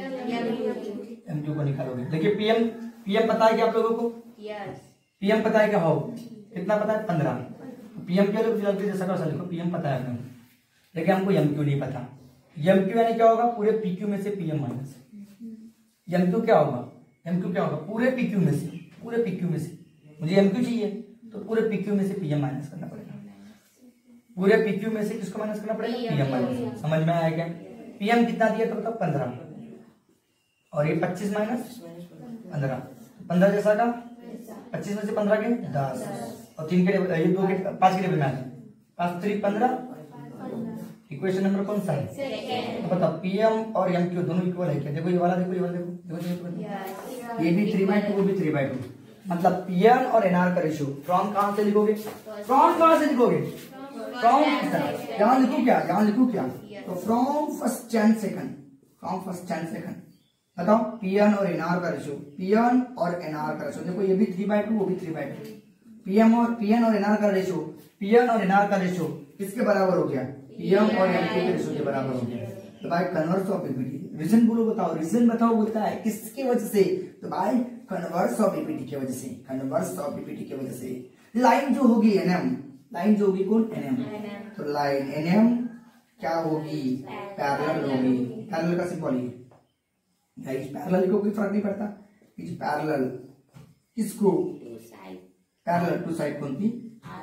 एमक्यू को निकालोगे। देखिए पीएम पता है क्या आप लोगों को, पीएम पता है क्या, हो कितना पता है, 15। पीएम के लिए जल्दी जैसा कर लिखो, पीएम पता है हमें, लेकिन हमको एमक्यू नहीं पता। एमक्यू यानी क्या होगा, पूरे पीक्यू में से पीएम माइनस। एमक्यू क्या होगा, एमक्यू क्या होगा, पूरे पीक्यू में से, पूरे पीक्यू में से मुझे एमक्यू चाहिए, तो पूरे पीक्यू में से पीएम माइनस करना पड़ेगा। पूरे पीक्यू में से किसको माइनस करना पड़ेगा, पीएम माइनस। समझ में आया क्या? पीएम कितना दिया तो 15, और ये 25 माइनस 15, 15 जैसा का 25 में से 15 के 10, और 3 के ये 2 के 5 के टेबल में आ जाए, 5 3 15। इक्वेशन नंबर कौन सा है, तो बताओ पीएम और एमक्यू दोनों इक्वल है क्या? देखो ये वाला, देखो ये वाला, देखो ये भी 3/2 वो भी 3/2। मतलब पीएम और एनआर का रेशियो फ्रॉम कहां से लिखोगे, फ्रॉम कहां से लिखोगे, फ्रॉम यहां लिखू क्या, यहां लिखू क्या, तो from first 10 second, from first 10 second बताओ पीएन और एनआर का रेशियो, पीएन और एनआर का रेशियो। देखो ये भी 3/2 वो भी 3/2। पीएन और एनआर का रेशियो, पीएन और एनआर का रेशियो किसके बराबर हो गया, पीएम और एमक्यू के रेशियो के बराबर हो गया। तो भाई कन्वर्स ऑफ बीपीटी, रीजन बोलो, बताओ रीजन बताओ, बोलता है किसकी वजह से, तो भाई कन्वर्स ऑफ बीपीटी की वजह से, कन्वर्स ऑफ बीपीटी की वजह से। लाइन जो होगी एनएम, लाइन जो होगी कौन, एनएम, तो लाइन एनएम क्या होगी, पैरेलल होगी। पैरेलल का सिंबल ये गाइस, पैरेलल को कोई फर्क नहीं पड़ता, इज पैरेलल किसको, पैरेलल टू साइड कौन थी,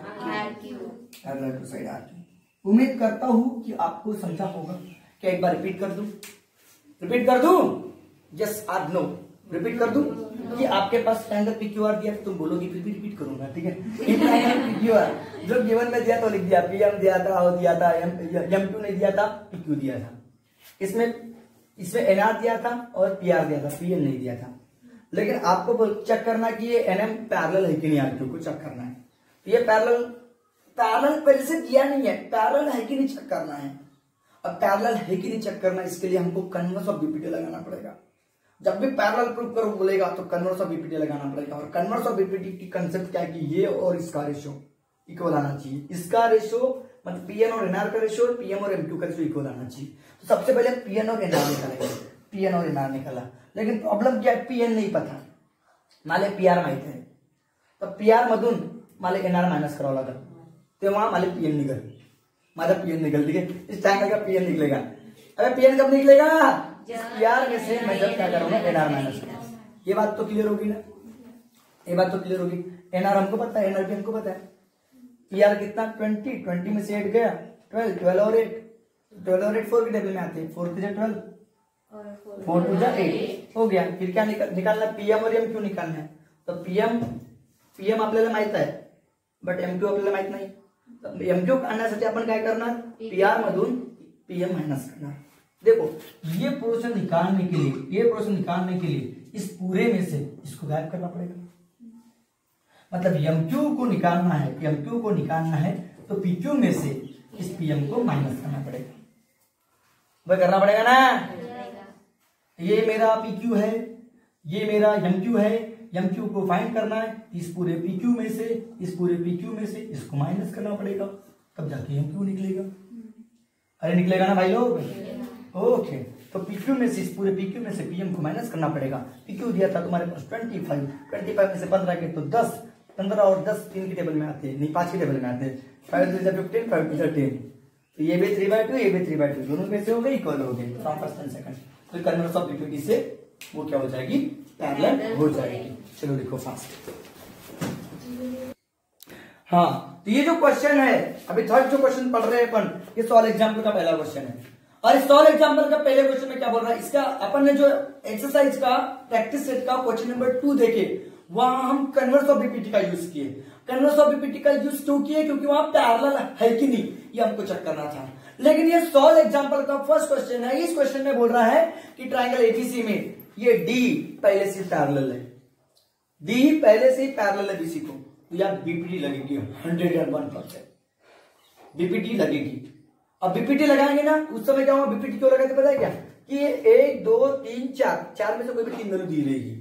पैरेलल टू साइड आरक्यू। उम्मीद करता हूं कि आपको समझा होगा। क्या एक बार रिपीट कर दूं, रिपीट कर दूं, यस और नो, रिपीट कर दूं कि आपके पास स्टैंडर्ड पीक्यूआर दिया, तुम बोलोगे फिर भी रिपीट करूंगा, ठीक है। पीक्यूआर जो गिवन में दिया तो लिख दिया, पीएम दिया था, ओ दिया था, एमक्यू नहीं दिया था, पीक्यू दिया था। इसमें एनआर दिया था और पीआर दिया था, पीएन नहीं दिया था। लेकिन आपको चेक करना कि ये एनएम पैरेलल है कि नहीं, आरक्यू को चेक करना है। ये पैरेलल पहले से दिया नहीं है, पैरेलल है कि नहीं चेक करना है। अब पैरेलल है कि नहीं चेक करना, इसके लिए हमको कन्वर्स ऑफ बीपीटी लगाना पड़ेगा। जब भी पैरेलल प्रूव करो बोलेगा तो कन्वर्स ऑफ बीपीटी लगाना पड़ेगा। और कन्वर्स ऑफ बीपीटी की कंसेप्ट क्या है कि ये और इसका रेशियो इक्वल आना चाहिए। इसका रेशियो मतलब पीएन और एनआर का रेशियो, पीएम और एमक्यू का रेशियो इक्वल आना चाहिए। तो सबसे पहले पीएन और एनआर निकालेंगे, पीएन और एनआर निकाला। लेकिन प्रॉब्लम क्या है, पीएन नहीं पता, माले पीआर माहित है, तो पीआर मधून माले एनआर माइनस करावं लागत, तेव्हा माले पीएन निकल, माझा पीएन निकल, ठीक है। इस टाइम का पीएन निकलेगा। अरे पीएन कब निकलेगा, पीआर में से मैं जब क्या करूंगा, एनआर माइनस करूंगा। ये बात तो क्लियर होगी ना, ये बात तो क्लियर होगी। एनआर हमको पता है, एनआर भी हमको पता है। पीआर कितना 20 में से 8 गया 12 और 8, 12 और 8 4 के टेबल में आते हैं। 4 टू 12, 4 टू 8 हो गया। फिर क्या निकालना, पीएम और एमक्यू निकालना है। तो पीएम आपल्याला माहित आहे, बट एमक्यू आपल्याला माहित नाही। तर एमक्यू काढण्यासाठी आपण काय करणार, पीआर मधून पीएम माइनस करना। देखो ये पोर्शन निकालने के लिए इस पूरे में से इसको गायब करना पड़ेगा। मतलब एमक्यू को निकालना है तो पीक्यू में से इस पीएम को माइनस करना पड़ेगा। वह करना पड़ेगा ना। ये मेरा पीक्यू है, ये मेरा एमक्यू है। एमक्यू को फाइंड करना है, इस पूरे पीक्यू में से इसको माइनस करना पड़ेगा, तब जाके एमक्यू निकलेगा। अरे निकलेगा ना भाई लोग? ओके। तो पीक्यू में से, इस पूरे पीक्यू में से पीएम को माइनस करना पड़ेगा। पीक्यू दिया था तुम्हारे पास 25 में से 15 के तो 10, 15 और 10 3 की टेबल में आते हैं, नहीं 5 की टेबल में आते हैं। 5 2 15, 5 2 10। तो ये भी 3/2, ये भी 3/2, दोनों में से हो गए, इक्वल हो गए फ्रॉम फर्स्ट एंड सेकंड। तो कन्वर्स ऑफ बीपीटी से वो क्या हो जाएगी, पैरेलल हो जाएगी। चलो देखो फास्ट। हाँ, तो ये जो क्वेश्चन है, अभी थर्ड जो क्वेश्चन पढ़ रहे हैं अपन, ये सॉल्व एग्जाम्पल का पहला क्वेश्चन है। और इस सॉल्व एग्जाम्पल का पहले क्वेश्चन में क्या बोल रहा है, इसका अपन ने जो एक्सरसाइज का प्रैक्टिस सेट का क्वेश्चन नंबर 2 देखे, वहां हम कन्वर्स ऑफ बीपीटी का यूज किए। कन्वर्स ऑफ बीपीटी का यूज क्यों किए, क्योंकि वहां पैरेलल है कि नहीं ये हमको चेक करना था। लेकिन ये सॉल्व एग्जाम्पल का फर्स्ट क्वेश्चन है। इस क्वेश्चन में बोल रहा है कि ट्राइंगल एबीसी में ये डी पहले से पैरेलल है, डी पहले से ही पैरेलल है बीसी को, तो यार बीपीटी लगेगी 101%। बीपीटी लगेगी। अब बीपीटी लगाएंगे ना, उस समय क्या होगा, बीपीटी क्यों लगाते पता है क्या, कि ये 1 2 3 4 में से कोई भी 3 वैल्यू दी रहेगी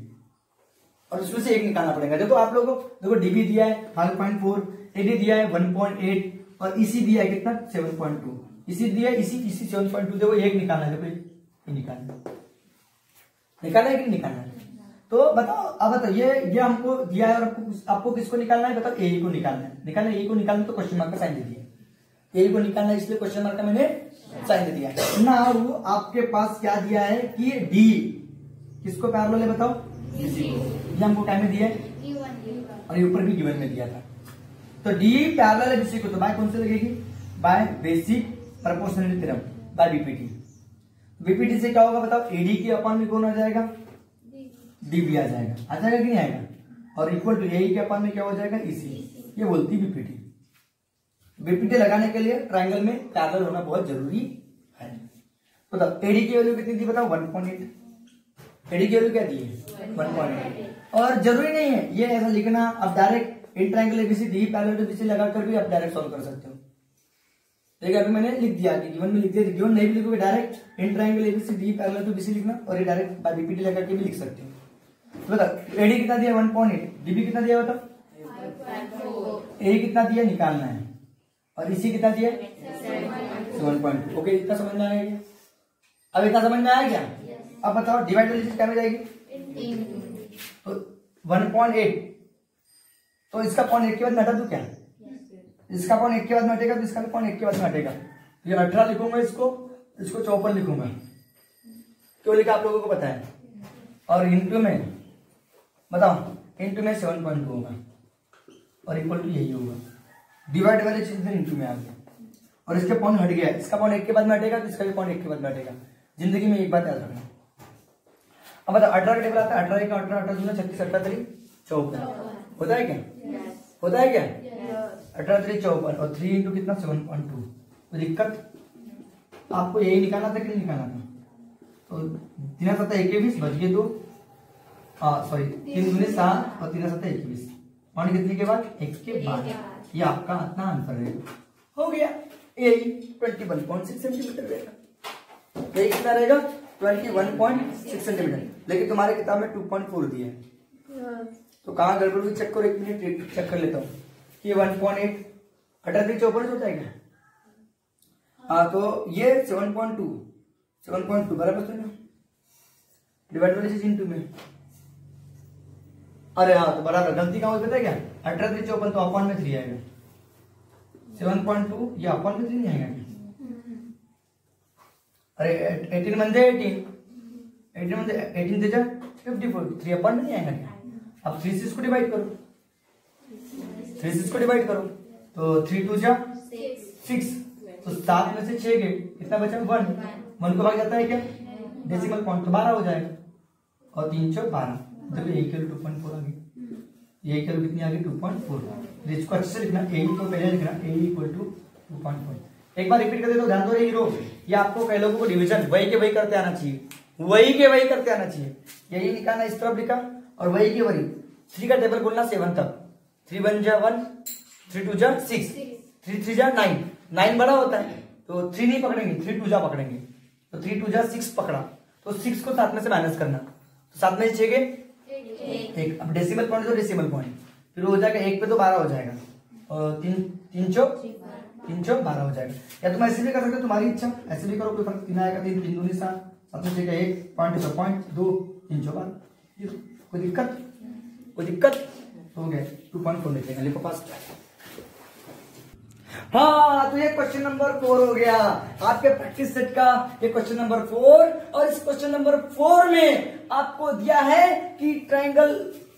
और उसमें से एक निकालना पड़ेगा। देखो आप लोगों को, देखो डीबी दिया है 5.4, एडी दिया है 1.8 और इसी दिया है कितना 7.2, इसी दिया है इसी 7.2। देखो एक निकालना है, देखो ये निकालना है कि नहीं निकालना है। तो बताओ, अब बताओ ये हमको दिया है और आपको किसको निकालना है, बताओ ए को निकालना है। ए को निकालना तो क्वेश्चन मार्क का साइन दे दिया, ए को निकालना है इसलिए क्वेश्चन मार्क का मैंने साइन दे दिया ना। वो आपके पास क्या दिया है कि डी किसको पैरेलल है बताओ, ये हमको क्या में दिया है और ये ऊपर भी गिवन में दिया था। तो डी पैरेलल है बीसी को, तो बाय कौन से लगेगी, by basic proportionality theorem, by BPT. BPT से क्या होगा बताओ, एडी के अपान में कौन आ जाएगा, डी भी आ जाएगा कि नहीं आएगा, और इक्वल टू ए के अपान में क्या हो जाएगा, इसी। ये बोलती बीपीटी। बीपीटी लगाने के लिए ट्रायंगल में पैरेलल होना बहुत जरूरी है। बताओ एडी की वैल्यू कितनी थी बताओ, 1.8। एडी की वैल्यू क्या दी है 1.8। और जरूरी नहीं है ये ऐसा लिखना, अब direct in triangle ABC D parallel to BC लगाकर भी आप डायरेक्ट सॉल्व कर सकते हो। देखिए अभी मैंने लिख दिया कि गिवन में लिख दिया, गिवन नहीं भी लिखोगे direct in triangle ABC D parallel to BC लिखना, और ये डायरेक्ट बाय बीपीटी लगा के भी लिख सकते हो। बताओ एडी कितना दिया 1.8, डीबी कितना दिया बताओ, ए कितना दिया निकालना है, और इसी कितना दिया 7.2। ओके, इतना समझ में आया क्या? अब इतना समझ में आया क्या? अब बताओ डिवाइड वाली चीज क्या में जाएगी, तो 1.8, तो इसका 0.8 के बाद में हटा दूं क्या, इसका 0.8 के बाद में हटेगा तो इसका भी 0.8 के बाद में हटेगा। ये 18 लिखूंगा, इसको 54 लिखूंगा। क्यों लिखा आप लोगों को पता है। और इंटू में बताओ, इंटू में 7.2 होगा और इक्वल टू यही होगा। डिवाइड वाली चीज इंटू में आ गया और इसके पॉइंट हट गया, इसका 0.8 के बाद में हटेगा तो इसका भी 0.8 के बाद में हटेगा। जिंदगी में एक बात याद रखना। अब बताओ 18 का टेबल आता है, 18 का 18 18 दूना 36 18 3 54 होता है क्या, होता है क्या 18 3 54 और 3 इंटू कितना 7.2। तो दिक्कत आपको यही निकालना था कि नहीं निकालना था, तो 3 7 21 बच गए 2, सॉरी 3 दूनी 7 और 3 7 21, पॉइंट कितने के बाद 1 के बाद, ये आपका इतना आंसर है। हो गया, यही 21.6 सेंटीमीटर रहेगा। यही कितना रहेगा 21.6 सेंटीमीटर, लेकिन तुम्हारे किताब में 2.4 दिया है। तो कहाँ गड़बड़ हुई चेक करो, 1 मिनट चेक कर लेता हूँ। ये 1.8 18 54 होता है क्या, हाँ तो ये 7.2 बराबर तो ना, डिवाइड वाली चीज इंटू में। अरे हाँ, तो बराबर गलती कहाँ होती है क्या, 18 3 54 तो अपॉन में 3 आएगा, 7.2 ये अपॉन में 3 नहीं आएगा। अरे 18 म्हणजे 18 म्हणजे 18 त्याच्या 54, 3 अपॉन में नहीं आएगा क्या। अब 3 से इसको डिवाइड करो, 3 से इसको डिवाइड करो, तो 3 2 जा 6, तो 7 में से 6 गए, कितना बचा 1, 1 को भाग जाता है क्या डेसिमल पॉइंट, तो 12 हो जाएगा, और 3 चौक 12, देखो a इक्वल 2.4 आ गई, ये इक्वल कितनी आ गई 2.4। इसको अच्छे से लिखना, a को पहले लिखना a इक्वल टू 2.4। एक बार रिपीट कर देता हूं, ध्यान दो रे हीरो, ये आपको कई लोगों को डिवीजन वही के वही करते आना चाहिए, वही के वही करते आना चाहिए, यही निकालना, इस तरफ लिखा और वही के वही। 3 का टेबल बोलना 7 तक, 3 1 जा 1, 3 2 जा 6, 3 3 जा 9, 9 बड़ा होता है तो 3 नहीं पकड़ेंगे, 3 2 जा पकड़ेंगे, तो 3 2 जा 6 पकड़ा, तो 6 को 7 में से माइनस करना, तो 7 में से 6 के 1, अब डेसिमल पॉइंट तो डेसिमल पॉइंट, फिर हो जाएगा 1 पे तो 12 हो जाएगा, और 3 चौक 12 हो जाएगा। या तुम ऐसे भी कर सकते हो, तुम्हारी इच्छा, ऐसे भी करो, कोई फर्क 3 आएगा, 3 3 दूनी 7, 7 में से 1 पॉइंट 2 3 चौक 12, कोई दिक्कत, कोई दिक्कत हो गया, 2.4 लिखेंगे, लिखो पास। हाँ, तो ये क्वेश्चन नंबर 4 हो गया आपके प्रैक्टिस सेट का, ये क्वेश्चन नंबर 4। और इस क्वेश्चन नंबर 4 में आपको दिया है कि ट्रायंगल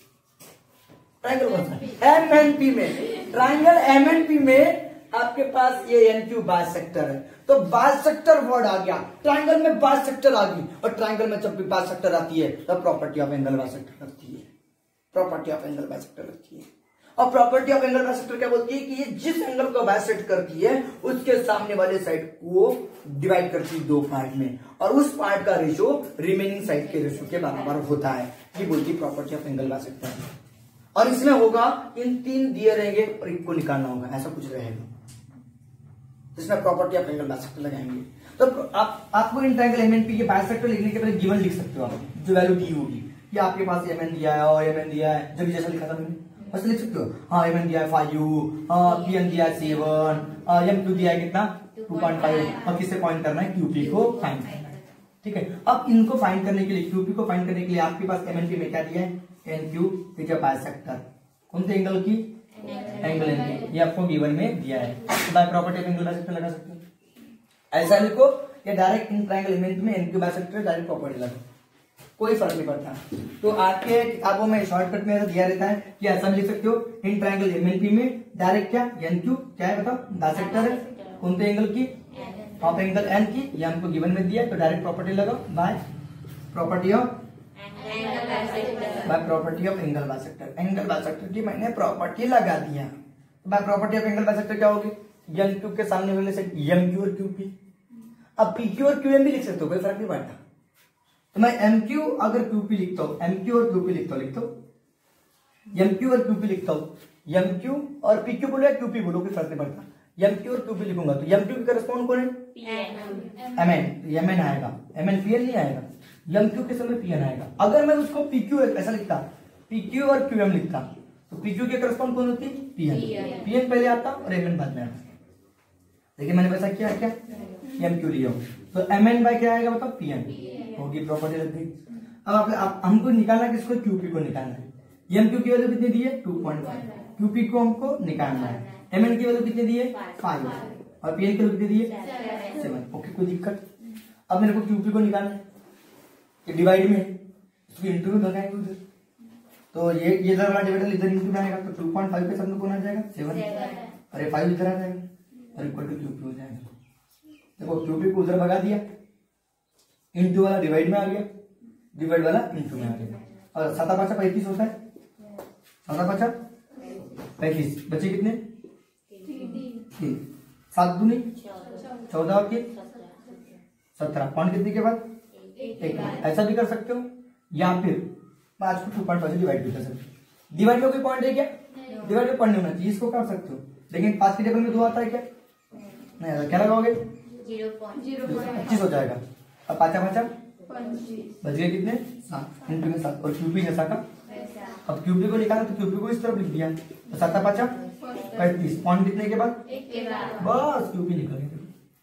MNP में, ट्रायंगल MNP में आपके पास ये NQ बाइसेक्टर है, तो बाइसेक्टर वर्ड आ गया, ट्रायंगल में बाइसेक्टर आ गई, और ट्रायंगल में जब भी बाइसेक्टर आती है तो प्रॉपर्टी ऑफ एंगल बाइसेक्टर लगती है, प्रॉपर्टी ऑफ एंगल बाइसेक्टर लगती है। और प्रॉपर्टी ऑफ एंगल बाइसेक्टर क्या बोलती है कि ये जिस एंगल को बाइसेक्ट करती है उसके सामने वाले साइड को डिवाइड करती है 2 पार्ट में, और उस पार्ट का रेशो रिमेनिंग साइड के रेशो के बराबर होता है, ये बोलती है प्रॉपर्टी ऑफ एंगल बाइसेक्टर। और इसमें होगा इन 3 दिए रहेंगे और एक को निकालना होगा, ऐसा कुछ रहेगा, जिसमें प्रॉपर्टी ऑफ एंगल बाइसेक्टर लगाएंगे। तो आपको इन ट्रायंगल MNP के बाइसेक्टर लिखने के पहले गिवन लिख सकते हो आप, जो वैल्यू दी होगी कि आपके पास MN दिया है और MN दिया है, जब जैसा लिखा था मैंने वैसे लिख सकते हो। हाँ, MN दिया है 5, PN दिया है 7, MQ दिया है कितना 2.5, और किससे पॉइंट करना है QP को फाइंड करना है, ठीक है। अब इनको फाइंड करने के लिए, QP को फाइंड करने के लिए आपके पास MNP में क्या दिया है NQ इज अ बाइसेक्टर, कौन से एंगल की, एंगल NP, ये आपको गिवन में दिया है, तो by property of angle bisector लगा सकते हो, ऐसा लिखो, या डायरेक्ट इन ट्रायंगल MNP में NQ बाइसेक्टर डायरेक्ट प्रॉपर्टी लगा, कोई फर्क नहीं पड़ता। तो आपके किताबों में शॉर्टकट में ऐसा दिया रहता है कि ऐसा लिख सकते हो, इन ट्रायंगल MNP में डायरेक्ट क्या NQ क्या है बताओ, बाइसेक्टर है, कौन से एंगल की, ऑफ एंगल N की, ये हमको गिवन में दिया है, तो डायरेक्ट प्रॉपर्टी लगाओ, by property of angle bisector, angle bisector की मैंने प्रॉपर्टी लगा दिया, by property of angle bisector क्या होगी, MQ के सामने वाले साइड MQ और QP, अब PQ और QM भी लिख सकते हो, कोई फर्क नहीं पड़ता, तो मैं MQ अगर QP लिखता हूं, MQ और QP लिखता हूं, MQ और QP लिखता हूं, MQ और PQ बोलो या QP बोलो, कोई फर्क नहीं पड़ता, MQ और QP लिखूंगा तो MQ के करस्पॉन्ड कौन है, MN आएगा, MN PN नहीं आएगा, MQ के समय PN आएगा। अगर मैं उसको PQ ऐसा लिखता, PQ और QM लिखता, तो PQ के करस्पॉन्ड कौन होती, PN पहले आता और MN बाद में आता, देखिए मैंने वैसा किया क्या, MQ लिया, तो MN बाय क्या आएगा बताओ, PN होगी, प्रॉपर्टी लग गई। अब हमको निकालना किसको, QP को निकालना है, MQ की वैल्यू कितनी दी है 2.5, QP को हमको निकालना है, MN की वैल्यू कितनी दी है 5, और PN की वैल्यू कितनी दी है 7, ओके कोई दिक्कत। अब मेरे को QP को निकालना है, ये डिवाइड में इसको इंटू में लगाएंगे उधर, तो ये इधर वाला डिवाइडर इधर इंटू में आएगा, तो 2.5 के सामने कौन आ जाएगा 7, अरे 5 इधर आ जाएगा और इक्वल टू QP हो जाएगा। देखो QP को उधर भगा दिया, इंटू वाला डिवाइड में आ गया, डिवाइड वाला इंटू में आ गया, और 7 5 35 होता है, 7 5 35, बचे कितने 3, 7 दूनी 14 और 3 17, पॉइंट कितने के बाद 1, ऐसा भी कर सकते हो, या फिर 5 को 2.5 से डिवाइड भी कर सकते हो। डिवाइड में कोई पॉइंट है क्या, डिवाइड में पॉइंट नहीं होना चाहिए, इसको कर सकते हो, लेकिन 5 के टेबल में 2 आता है क्या, नहीं आता, क्या लगाओगे 25 हो जाएगा, अब 5 5 बच गए कितने 7, इंटू में 7, और QP जैसा का, अब QP को निकाला तो QP को इस तरफ लिख दिया, तो 7 5 35, पॉइंट कितने के बाद बस QP निकल गया।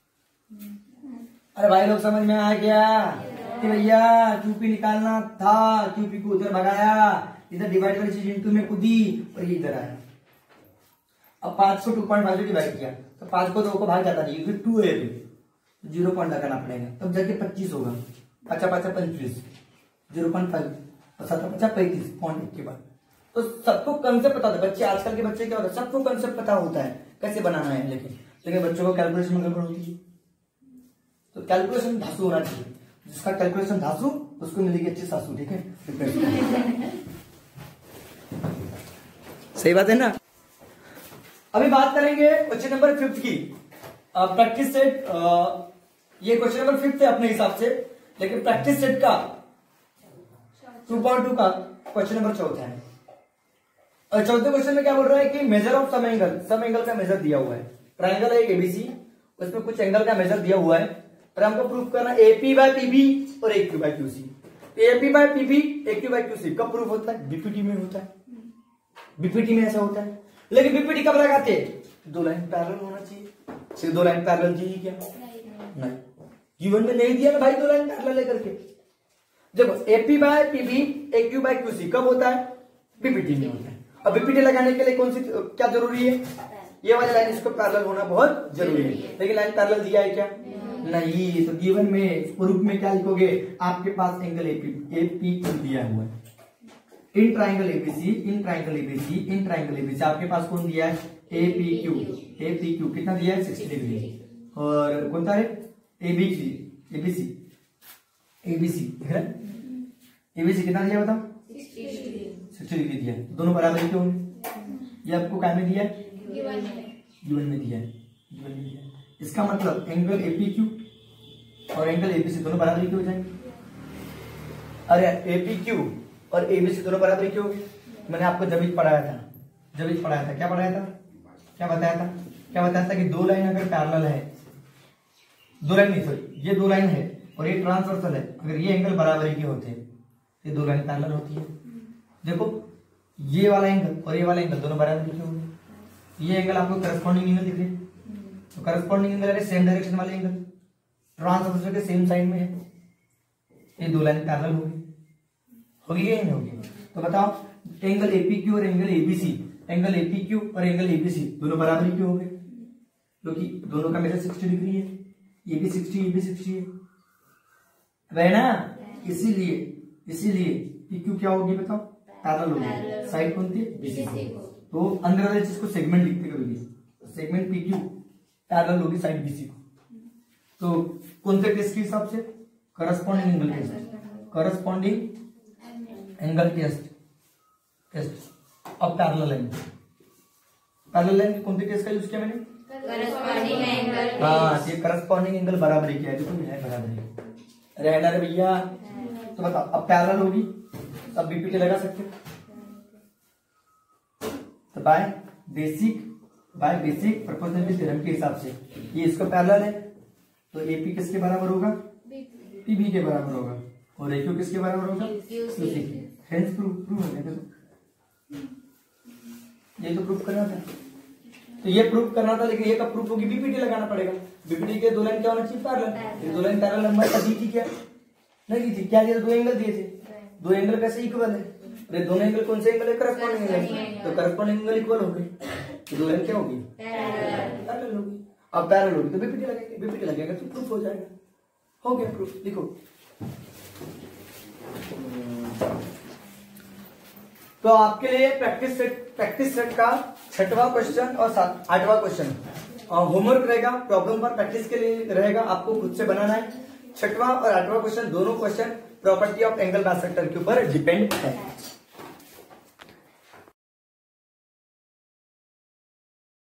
अरे भाई लोग समझ में आ गया कि भैया QP निकालना था, QP को उधर भगाया, इधर डिवाइड वाली चीज इंटू में कूदी और ये इधर आया। अब 5 को 2.5 से डिवाइड किया तो 5 को 2 को भाग जाता नहीं, क्योंकि 2 है, 0 पॉइंट लगाना पड़ेगा, तब जाके 25 होगा, 5 5 25, 0.5 और 7 5 35 पॉइंट के बाद। तो सबको कंसेप्ट पता होता है, बच्चे आजकल के बच्चे क्या होता है, सबको कंसेप्ट पता होता है कैसे बनाना है, लेकिन लेकिन बच्चों को कैलकुलेशन में गड़बड़ होती है। तो कैलकुलेशन धासु होना चाहिए, जिसका कैलकुलेशन धासु उसको मिलेगी अच्छी सासू। ठीक है, सही बात है ना। अभी बात करेंगे क्वेश्चन नंबर 5 की। प्रैक्टिस सेट, ये क्वेश्चन नंबर 5 है अपने हिसाब से, लेकिन प्रैक्टिस सेट का 2.2 का क्वेश्चन नंबर 4 है। और चौथे क्वेश्चन में क्या बोल रहा है कि मेजर ऑफ सम एंगल का मेजर दिया हुआ है। ट्राइंगल है एक एबीसी, उसमें कुछ एंगल का मेजर दिया हुआ है और हमको प्रूफ करना एपी बाय पीबी और AQ by QC. AP by PB AQ by QC कब प्रूफ होता है? बीपीटी में होता है। बीपीटी में ऐसा होता है, लेकिन बीपीटी कब लगाते हैं? दो लाइन पैरेलल होना चाहिए। सिर्फ दो लाइन पैरेलल दी क्या? नहीं, गिवन में नहीं दिया ना भाई, दो लाइन पैरेलल लेकर के। देखो AP by PB AQ by QC कब होता है? बीपीटी में होता है। अब बीपीटी लगाने के लिए कौन सी क्या जरूरी है? ये वाली लाइन इसको पैरेलल होना बहुत जरूरी है, लेकिन लाइन पैरेलल दिया है क्या? नहीं। तो गिवन में प्रूफ में क्या लिखोगे? आपके पास एंगल एपी क्यू दिया हुआ है। In triangle A B C, in triangle A B C, in triangle A B C आपके पास कौन दिया है? एपीक्यू। एपीक्यू कितना दिया है? 60 डिग्री। और कौन सा है? एबीसी, एबीसी, एबीसी है। एबीसी कितना दिया बताओ? 60 डिग्री दिया। दोनों बराबर क्यों होंगे? ये आपको क्या में दिया है? गिवन में दिया है। गिवन में दिया है। इसका मतलब एंगल एपीक्यू और एंगल एबीसी दोनों बराबर क्यों हो जाएंगे? अरे एपीक्यू और एबीसी दोनों बराबर क्यों होंगे? मैंने आपको जब पढ़ाया था, क्या पढ़ाया था? क्या बताया था कि दो लाइन अगर पैरेलल है, दो लाइन नहीं सॉरी, ये दो लाइन है और ये ट्रांसवर्सल है, अगर ये एंगल बराबर के होते हैं, ये दो लाइन पैरेलल होती है। देखो ये वाला एंगल और ये वाला एंगल दोनों बराबर के होंगे। ये एंगल आपको करस्पॉन्डिंग एंगल दिख रहे हैं, तो करस्पॉन्डिंग एंगल है सेम डायरेक्शन वाले एंगल, ट्रांसवर्सल के सेम साइड में है, ये दो लाइन पैरेलल होगी या नहीं होगी? तो बताओ एंगल एपीक्यू और एंगल एबीसी, एंगल एपीक्यू और एंगल एबीसी दोनों बराबर क्यों हो गए? क्योंकि दोनों का मेजर 60 डिग्री है, ये भी 60 ये भी 60 है ना। इसीलिए पीक्यू क्या होगी बताओ? पैरेलल होगी। साइड कौन थी? बीसी। तो अंदर वाले चीज को सेगमेंट लिखते कभी, सेगमेंट पीक्यू पैरेलल होगी साइड बीसी को। तो कौन से टेस्ट के हिसाब से? Corresponding angle test, corresponding angle test. अब पैरेलल लाइन कौन सी टेस्ट का यूज किया मैंने? Corresponding angle. हाँ, ये करस्पॉन्डिंग एंगल बराबरी क्या है? देखो ये है बराबरी, रहना रे भैया। तो बताओ अब पैरेलल होगी, अब बीपीटी लगा सकते। तो बाय बेसिक प्रोपोर्शनलिटी थ्योरम के हिसाब से ये इसको पैरेलल है, तो एपी किसके बराबर होगा? पीबी के बराबर होगा। और एक्यू किसके बराबर होगा? क्यूसी के। हेंस प्रूफ हो गया। ये तो प्रूफ करना था, तो ये प्रूफ करना था, लेकिन ये कब प्रूफ होगी? बीपीटी लगाना पड़ेगा। बीपीटी के दो लाइन क्या होना चाहिए? पैरेलल। दो लाइन पैरेलल नंबर का दी थी क्या? नहीं दी थी। क्या दिया? दो एंगल दिए थे। दो एंगल कैसे इक्वल है? अरे दोनों एंगल कौन से एंगल है? Corresponding angle. तो करस्पॉन्डिंग एंगल इक्वल हो गए, तो दो लाइन क्या होगी? पैरेलल होगी। अब पैरेलल होगी तो बीपीटी लगेगी, बीपीटी लगेगा तो प्रूफ हो जाएगा। हो गया प्रूफ। लिखो। तो आपके लिए प्रैक्टिस सेट का 6वां क्वेश्चन और 8वां क्वेश्चन होमवर्क रहेगा, प्रॉब्लम पर प्रैक्टिस के लिए रहेगा, आपको खुद से बनाना है। 6वां और 8वां क्वेश्चन दोनों question property of angle bisector के ऊपर डिपेंड है।